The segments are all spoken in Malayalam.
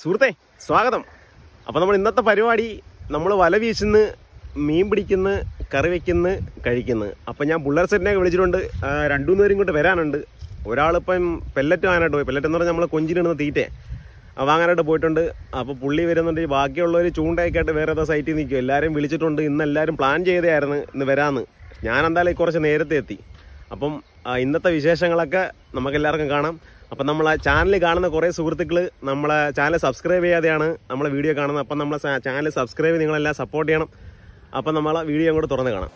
സുഹൃത്തെ സ്വാഗതം. അപ്പോൾ നമ്മൾ ഇന്നത്തെ പരിപാടി നമ്മൾ വല വീശുന്നു, മീൻ പിടിക്കുന്നു, കറി വയ്ക്കുന്നു, കഴിക്കുന്നു. അപ്പം ഞാൻ ബുള്ളർ സെറ്റിനെയൊക്കെ വിളിച്ചിട്ടുണ്ട്. 2-3 പേരും ഇങ്ങോട്ട് വരാനുണ്ട്. ഒരാളിപ്പം പെല്ലറ്റ് വാങ്ങാനായിട്ട് പോയി. പെല്ലറ്റ് എന്ന് പറഞ്ഞാൽ നമ്മൾ കൊഞ്ചിനിടുന്ന തീറ്റയെ വാങ്ങാനായിട്ട് പോയിട്ടുണ്ട്. അപ്പോൾ പുള്ളി വരുന്നുണ്ട്. ബാക്കിയുള്ളവർ ചൂണ്ടയൊക്കെ ആയിട്ട് വേറെ ഏതോ സൈറ്റിൽ നിൽക്കും. എല്ലാവരും വിളിച്ചിട്ടുണ്ട്. ഇന്ന് എല്ലാവരും പ്ലാൻ ചെയ്തതായിരുന്നു ഇന്ന് വരാമെന്ന്. ഞാൻ എന്തായാലും കുറച്ച് നേരത്തെ എത്തി. അപ്പം ഇന്നത്തെ വിശേഷങ്ങളൊക്കെ നമുക്കെല്ലാവർക്കും കാണാം. അപ്പം നമ്മൾ ചാനൽ കാണുന്ന കുറേ സുഹൃത്തുക്കൾ നമ്മളെ ചാനൽ സബ്സ്ക്രൈബ് ചെയ്യാതെയാണ് നമ്മളെ വീഡിയോ കാണുന്നത്. അപ്പം നമ്മളെ ചാനൽ സബ്സ്ക്രൈബ് നിങ്ങളെല്ലാം സപ്പോർട്ട് ചെയ്യണം. അപ്പം നമ്മളെ വീഡിയോ അങ്ങോട്ട് തുറന്ന് കാണാം.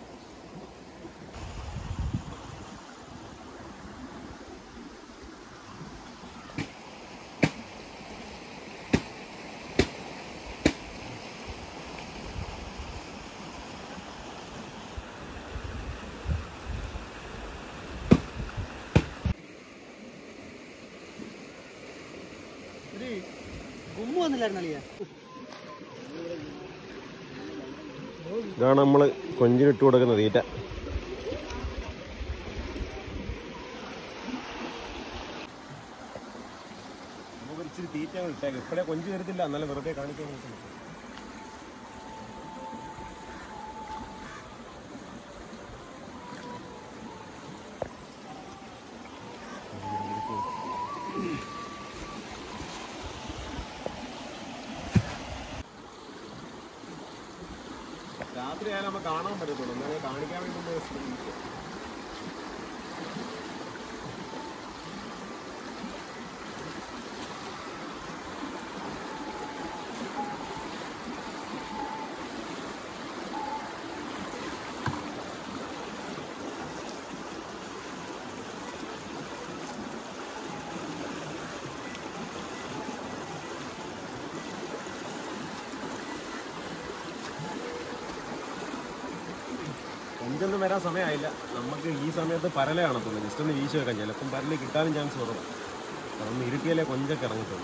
ഇതാണ് നമ്മൾ കൊഞ്ചിനിട്ട് കൊടുക്കുന്ന തീറ്റ. നമുക്ക് ഇച്ചിരി തീറ്റ ഇട്ടേക്ക്. ഇപ്പോഴേ കൊഞ്ച് വരത്തില്ല, എന്നാലും വെറുതെ കാണിക്കാൻ നോക്കുന്നു. രാത്രി ആയാലും നമുക്ക് കാണാൻ പറ്റത്തുള്ളൂ. എന്നാലും കാണിക്കാൻ വേണ്ടി ശ്രമിക്കും. കൊഞ്ചൊന്നും വരാൻ സമയമായില്ല. നമുക്ക് ഈ സമയത്ത് പരല കാണത്തുള്ളൂ. ജസ്റ്റ് ഒന്ന് വീശി വെക്കാൻ. ചിലപ്പം പരല് കിട്ടാനും ചാൻസ് കുറവ്. അതൊന്ന് ഇരുട്ടിയാലേ കൊഞ്ചൊക്കെ ഇറങ്ങത്തുള്ളൂ.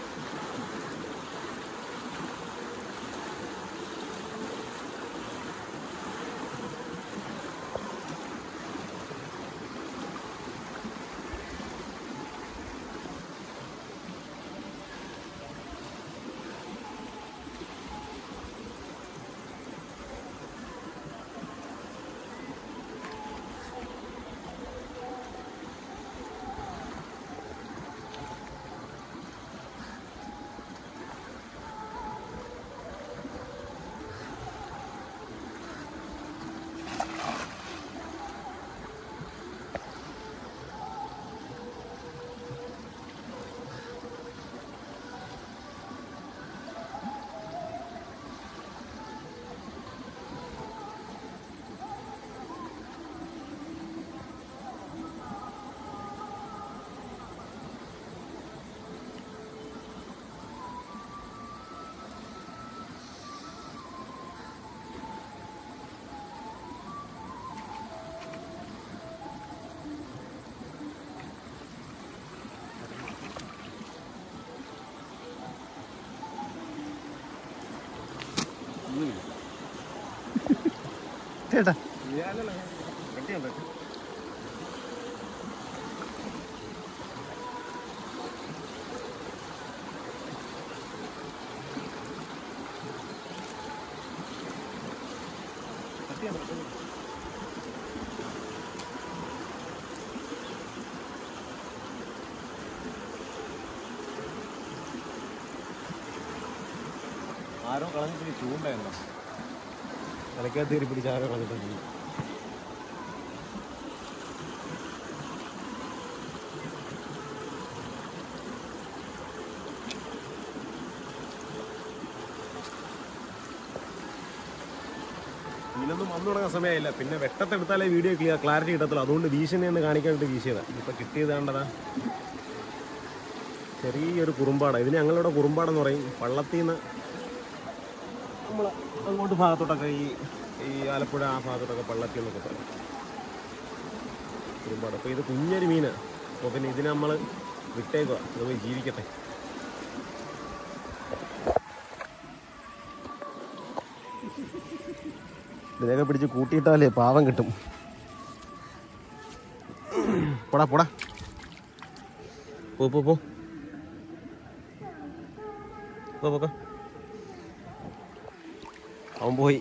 ചേട്ടാ ആരോ കളഞ്ഞിട്ട് ചൂണ്ടായിരുന്നു. തലക്കകത്ത് കയറി പിടിച്ച് ആരോ കളഞ്ഞിട്ടുണ്ട്. മീനൊന്നും വന്നു തുടങ്ങാൻ സമയമായില്ല. പിന്നെ വെട്ടത്തെടുത്താലേ വീഡിയോ ക്ലാരിറ്റി കിട്ടത്തുള്ളൂ. അതുകൊണ്ട് വീശിനെന്ന് കാണിക്കാൻ വേണ്ടി വീശിയതാണ്. ഇപ്പം കിട്ടിയതാണ്ടതാ ചെറിയൊരു കുറുമ്പാട. ഇതിന് ഞങ്ങളിവിടെ കുറുമ്പാടെന്ന് പറയും. വള്ളത്തിൽ നിന്ന് നമ്മൾ അങ്ങോട്ട് ഭാഗത്തോട്ടൊക്കെ ഈ ആലപ്പുഴ ആ ഭാഗത്തോട്ടൊക്കെ പള്ളത്തി എന്നൊക്കെ പറയും കുറുമ്പാട്. അപ്പോൾ ഇത് കുഞ്ഞൊരു മീനാണ്. അപ്പോൾ പിന്നെ ഇതിനെ നമ്മൾ വിട്ടേക്കുക. ഇത് പോയി ജീവിക്കട്ടെ. ഇതിനൊക്കെ പിടിച്ച് കൂട്ടിയിട്ടാലേ പാവം കിട്ടും. പോടാ പോ. പോക്ക അവൻ പോയി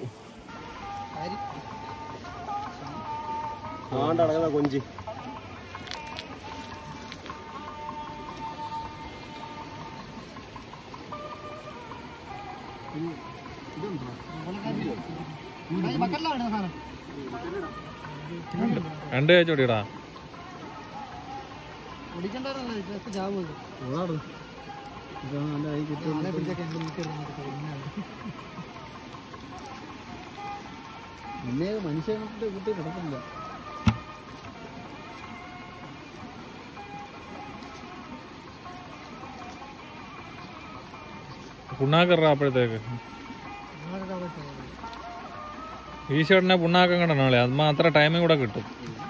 ആണ്ടടങ്ങുന്ന കൊഞ്ച്. രണ്ട് ചോടിയടാ മനുഷ്യനെ കുട്ടി കിടക്കില്ല. പുണ്ണാക്കറ അപ്പോഴത്തേക്ക് ഈ ഷർട്ടിനെ പുണ്ണാക്കം കണ്ടോളെ അത് അത്ര ടൈമും കൂടെ കിട്ടും.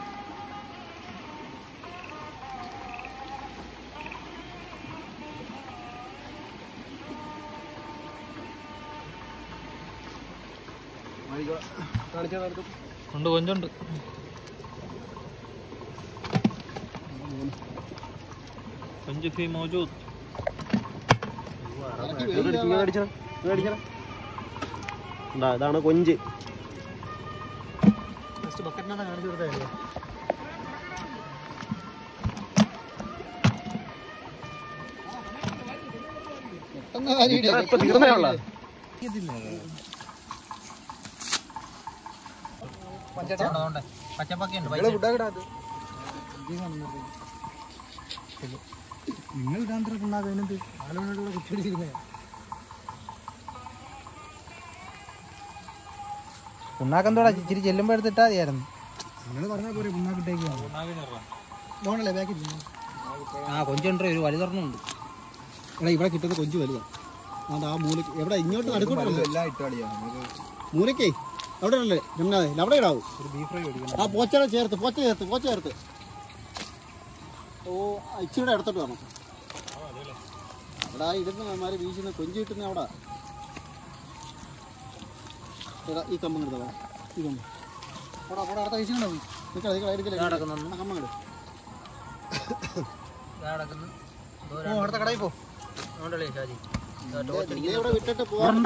ഉണ്ട് കൊഞ്ചുണ്ട്. കൊഞ്ച് ഫീ മൗജൂദ്. ഇതാണ് കൊഞ്ച്. തീർന്നേയുള്ള നിങ്ങൾ ഇടാൻ കുറ്റിടിച്ചിരുന്നേ. പുണ്ണാക്കെന്തോടാ ഇച്ചിരി ചെല്ലുമ്പോ എടുത്തിട്ടാ മതിയായിരുന്നു. നിങ്ങൾ പറഞ്ഞാൽ പോരെ പുണ്ണാക്കിട്ടേക്ക്. ആ കൊഞ്ചുണ്ടോ ഒരു വലുതൊരെണ്ണമുണ്ട്. എടാ ഇവിടെ കിട്ടുന്ന കൊഞ്ച് വലുതാണ്. അത് ആ മൂലക്ക് എവിടെ ഇങ്ങോട്ട് നടുക്കോട്ടല്ലോ മൂലക്കേ അവിടെ ഉള്ളേ രണ്ടാമത് അവിടെ ഇടാവൂ. ആ പോച്ച ചേർത്ത് ഓ ഇച്ചിരി എടുത്തിട്ട് വേണം. എടാ ഇടുന്നമാര് വീശുന്ന കൊഞ്ച് കിട്ടുന്ന അവിടെ ഈ കമ്പം എടുത്തോ. ഈ കമ്പം അടുത്ത വീശുന്നുണ്ടാവും. കമ്പങ്ങട് അടുത്ത കടയിൽ പോ. ഇവിടെ വിട്ടിട്ട് പോവാൻ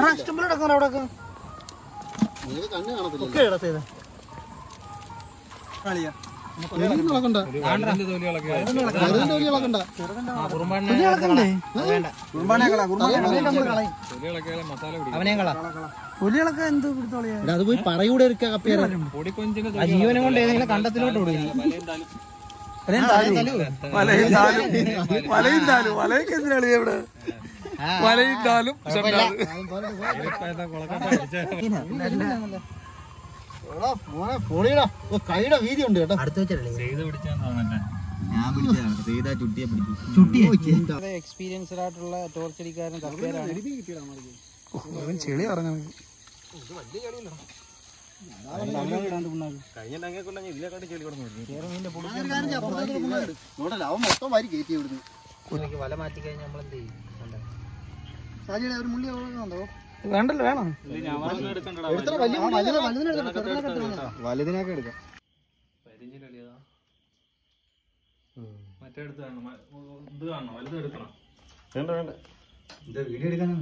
കണ്ണ് കാണത്തില്ല. അത് പോയി പറയൂടെ ജീവനെ കൊണ്ട് ഏതെങ്കിലും കണ്ടത്തിലോട്ട് വിടുക. കൈയുടെ വീതി ഉണ്ട് കേട്ടോ. എക്സ്പീരിയൻസ്ഡ് ആയിട്ടുള്ള ടോർച്ചടിക്കാരൻ ചെളി പറഞ്ഞു. അവൻ മൊത്തം വാരി കയറ്റി വിടുന്നു. വല മാറ്റി കഴിഞ്ഞാൽ നമ്മൾ എന്ത് ചെയ്യും? സാജിയുടെ ഒരു മുള്ളി വേണ്ടല്ലോ വേണം. വലുതിനൊക്കെ എടുക്കാം. വീഡിയോ എടുക്കാനാണ്.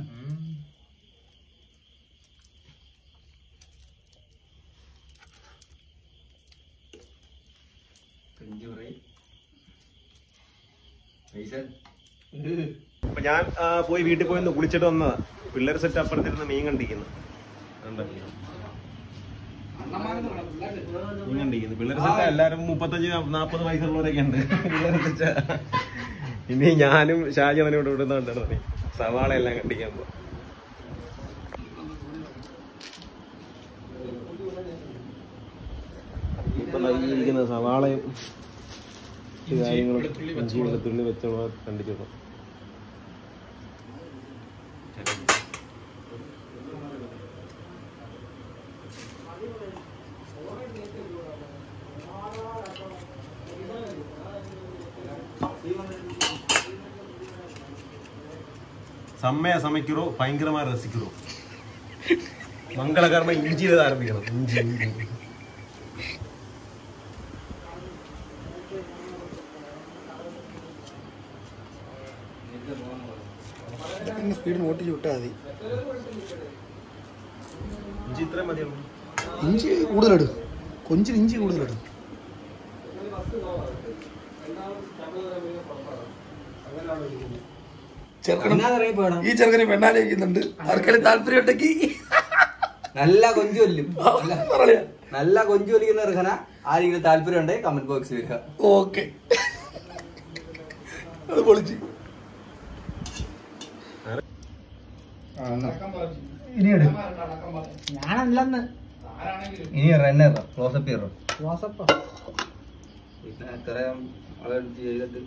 അപ്പൊ ഞാൻ പോയി വീട്ടിൽ പോയി ഒന്ന് കുളിച്ചിട്ട് വന്നതാ. പിള്ളേർ സെറ്റ് അപ്പുറത്തിരുന്ന് മീൻ കണ്ടിരിക്കുന്നു. മീൻ കണ്ടിരിക്കുന്നു പിള്ളേർ സെറ്റ്. എല്ലാരും 35-40 വയസ്സുള്ളവരൊക്കെ ഉണ്ട് പിള്ളേർ സെറ്റ്. ഇനി ഞാനും ഷാജി അവനോട് വിടുന്നുണ്ട് സവാള എല്ലാം കണ്ടിക്കാൻ പോ. ഇപ്പൊ നൽകിയിരിക്കുന്ന സവാളയും കാര്യങ്ങളും ഇഞ്ചി വെളുത്തുള്ളി വെച്ചോളാ കണ്ടിച്ചോളാം. സമ്മയ സമയ്ക്കുറോ ഭയങ്കരമായി രസിക്കുറോ മംഗളകർമ്മ ഇഞ്ചിയിൽ ആരംഭിക്കണം. ഇഞ്ചി സ്പീഡിന് ഓട്ടിച്ച് വിട്ടാൽ മതി. ഇഞ്ചി ഇത്രയും മതിയോ? ഇഞ്ചി കൂടുതലിടും, കൊഞ്ചിന് ഇഞ്ചി കൂടുതലിടും. ഈ ചെറുക്കന് പെണ്ണാലേക്കുന്നുണ്ട്. ആർക്കെങ്കിലും താല്പര്യം ഉണ്ടെങ്കിൽ നല്ല കൊഞ്ചു കൊല്ലും, നല്ല കൊഞ്ചു വലിക്കുന്ന ഇറങ്ങന ആരെങ്കിലും താല്പര്യം ഉണ്ടെങ്കിൽ കമന്റ് ബോക്സിൽ വരിക. ഓക്കെ, അത് പൊളിച്ച്. ഞാനല്ലെന്ന് ഇനി റണ്ണർ ക്ലോസപ്പ് ചെയ്യറോ? പിന്നെ ഇത്രയും ആളെടുത്ത് ചെയ്തിട്ട്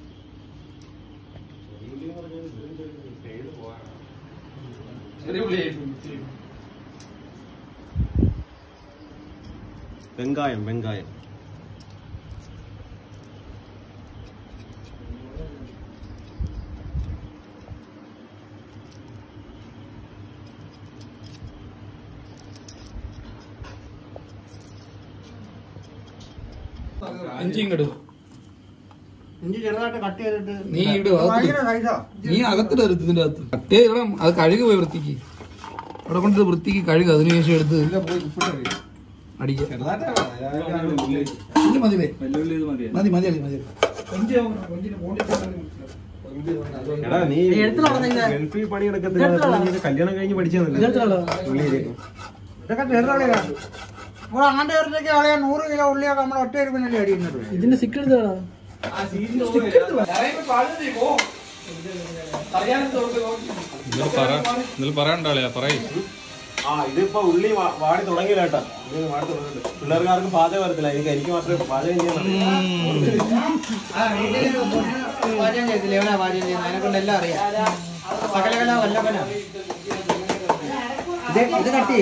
വെങ്കായം ഇഞ്ചിയും കിടും. ഇഞ്ചി ചെറുതായിട്ട് കട്ട് ചെയ്തിട്ട് നീ നീ അകത്തിടരുത്, ഇതിന്റെ അകത്ത് കട്ട് ചെയ്യണം. അത് കഴുകി പോയി വൃത്തിക്ക്, അവിടെ കൊണ്ട് വൃത്തിക്ക് കഴുകുക. അതിനുശേഷം എടുത്ത് അടിക്കുക. മതി മതി മതി മതി. എടാ നീ ഗൾഫിൽ പണിയെടുക്കത്തില്ല, കല്യാണം കഴിഞ്ഞ് പഠിച്ചതല്ലേ? അങ്ങനത്തെ ചേർത്തേക്ക് ആളെയാ 100 കിലോ ഉള്ളിയൊക്കെ നമ്മൾ ഒറ്റ ഒരു പിന്നല്ലേ അടിയുന്നത്. ഇതിന്റെ സിക്കർ പറയണ്ടാളിയാ പറയും. ഇതിപ്പോ ഉള്ളി വാടി തുടങ്ങിയില്ല കേട്ടാ. പിള്ളേർക്ക് ആർക്കും പാചകം വരത്തില്ല, എനിക്ക് മാത്രമേ പാചകം ചെയ്യാൻ പാചകം ചെയ്തില്ല. എവിടെ പാചകം ചെയ്യുന്നത്? അതിനെ കൊണ്ട് എല്ലാം അറിയാം. സകലകല വല്ലഭന. ഇത് കട്ടി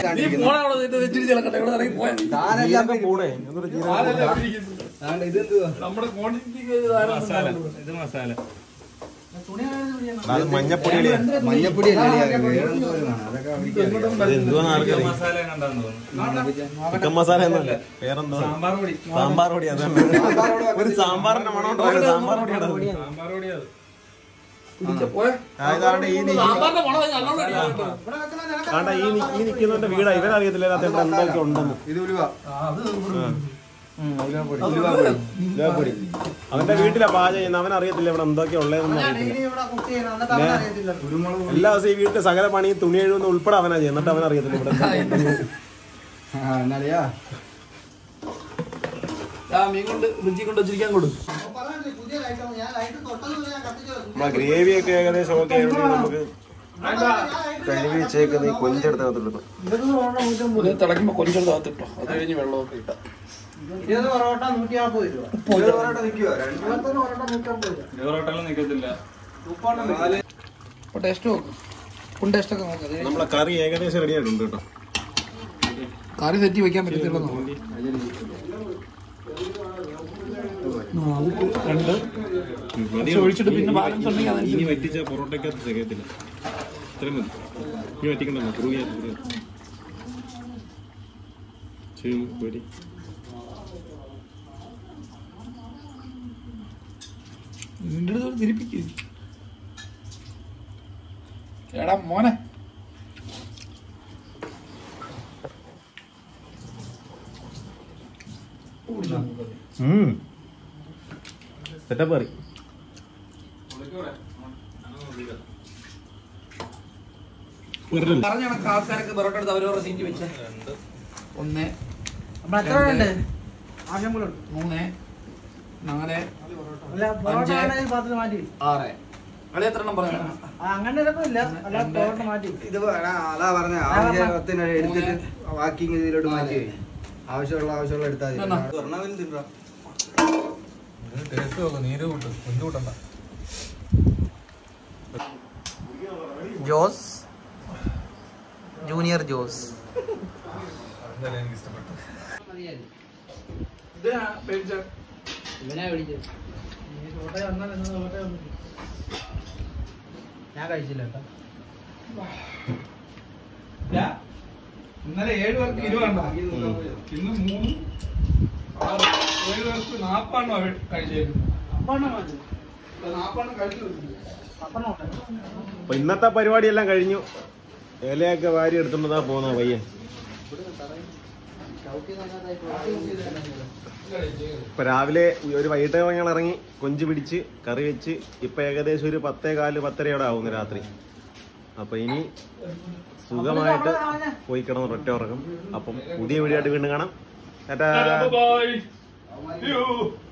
മഞ്ഞപ്പൊടി ചിക്കൻ മസാല എന്നല്ലേ വേറെന്തോ? സാമ്പാർ പൊടി. അതന്നെ ഒരു സാമ്പാറിന്റെ മണം ഉണ്ടോ? സാമ്പാർ പൊടിയാണ്. ഈ നിൽക്കുന്നവന്റെ വീടാ. ഇവരറിയത്തില്ല എന്തൊക്കെ ഉണ്ടെന്ന്. ഉലുവാപ്പൊടി അവന്റെ വീട്ടിലാ പാചകം ചെയ്യുന്നത്. അവനറിയത്തില്ല ഇവിടെ എന്തൊക്കെ ഉള്ളതെന്ന് അറിയത്തില്ല. എല്ലാ ദിവസവും ഈ വീട്ടിൽ സകല പണി തുണി എഴുതുന്ന ഉൾപ്പെടെ അവനാ ചെയ്യുന്നത്. എന്നിട്ട് അവനറിയത്തില്ല ഇവിടെ മീൻ കൊണ്ട് രുചി കൊണ്ട് വെച്ചിരിക്കാൻ കൊടുക്കും. നമ്മളെ ഗ്രേവി ഒക്കെ ഏകദേശം ഓക്കെ ആയതുകൊണ്ട് നമുക്ക് കഴുകി വെച്ചേക്കുന്ന ഈ കൊഞ്ചെടുത്ത് അകത്തിട്ടു. തിളക്കുമ്പോ കൊഞ്ചെടുത്ത് അകത്തിട്ടോ. അത് കഴിഞ്ഞ് വെള്ളമൊക്കെ ഇട്ട 20 പൊറോട്ട 140 രൂപ. ടേസ്റ്റ് നോക്കും. ടേസ്റ്റ് ഒക്കെ നോക്കാം. നമ്മളെ കറി ഏകദേശം റെഡി ആയിട്ടുണ്ട് കേട്ടോ. കറി തെറ്റി വെക്കാൻ പറ്റത്തില്ല. 2 ഒഴിച്ചിട്ട് പിന്നെ ബാലൻസ് ഉണ്ടെങ്കിൽ ഇനി വറ്റിച്ച പൊറോട്ടയ്ക്കകത്ത് തികയത്തില്ല. ഇത്രയും മതി. ഇനി വറ്റിക്കണ്ട. നിന്റെ അടുത്ത് തിരിപ്പിക്കും. എടാ മോനെ, സെറ്റപ്പ് കറി. പറഞ്ഞ ആൾക്കാരൊക്കെ പൊറോട്ട എടുത്ത് അവരവരുടെ സീറ്റ് വെച്ച 1 2 3 4 5 6 കളി എത്ര എണ്ണം പറഞ്ഞു? അങ്ങനെ മാറ്റി ഇത് അതാ പറഞ്ഞ ആവശ്യത്തിന് എടുത്തിട്ട് ബാക്കി ഇതിലോട്ട് മാറ്റി ആവശ്യമുള്ള എടുത്താൽ ജോസ് ജൂനിയർ ജോസ് ഞാൻ കഴിച്ചില്ല കേട്ടോ. ഇന്നലെ 7 പേർക്ക് 20 ഇന്ന് 3 6 7 പേർക്ക് 40 കഴിച്ചേക്കുന്നു. 40 കഴിച്ചു. അപ്പൊ ഇന്നത്തെ പരിപാടിയെല്ലാം കഴിഞ്ഞു. ഇലയൊക്കെ വാരി എടുത്തുകൊണ്ടാ പോകുന്ന പയ്യൻ. ഇപ്പൊ രാവിലെ ഒരു വൈകിട്ട് ഞങ്ങൾ ഇറങ്ങി കൊഞ്ച് പിടിച്ച് കറി വെച്ച് ഇപ്പൊ ഏകദേശം ഒരു 10:15-10:30 ആവുന്നു രാത്രി. അപ്പൊ ഇനി സുഖമായിട്ട് പോയി കിടന്ന് ഒറ്റ ഉറങ്ങും. അപ്പം പുതിയ വീഡിയോ ആയിട്ട് വീണ്ടും കാണാം.